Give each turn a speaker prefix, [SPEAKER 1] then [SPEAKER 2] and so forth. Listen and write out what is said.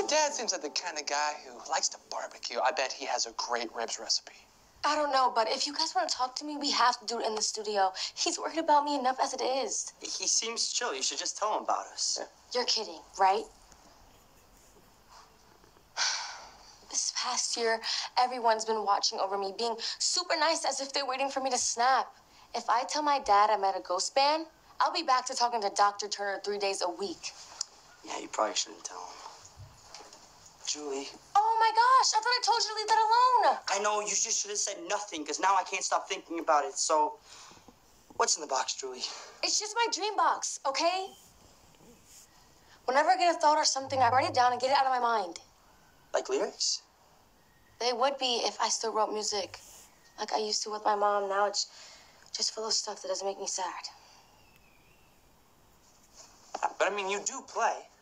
[SPEAKER 1] Dad seems like the kind of guy who likes to barbecue. I bet he has a great ribs recipe.
[SPEAKER 2] I don't know, but if you guys want to talk to me, we have to do it in the studio. He's worried about me enough as it is.
[SPEAKER 3] He seems chill. You should just tell him about us.
[SPEAKER 1] Yeah.
[SPEAKER 2] You're kidding, right? This past year, everyone's been watching over me, being super nice as if they're waiting for me to snap. If I tell my dad I'm at a ghost band, I'll be back to talking to Dr. Turner 3 days a week.
[SPEAKER 3] Yeah, you probably shouldn't tell him. Julie.
[SPEAKER 2] Oh my gosh, I thought I told you to leave that alone.
[SPEAKER 3] I know, you just should have said nothing, because now I can't stop thinking about it. So, what's in the box, Julie?
[SPEAKER 2] It's just my dream box, okay? Whenever I get a thought or something, I write it down and get it out of my mind.
[SPEAKER 3] Like lyrics?
[SPEAKER 2] They would be if I still wrote music, like I used to with my mom. Now it's just full of stuff that doesn't make me sad.
[SPEAKER 1] But I mean, you do play.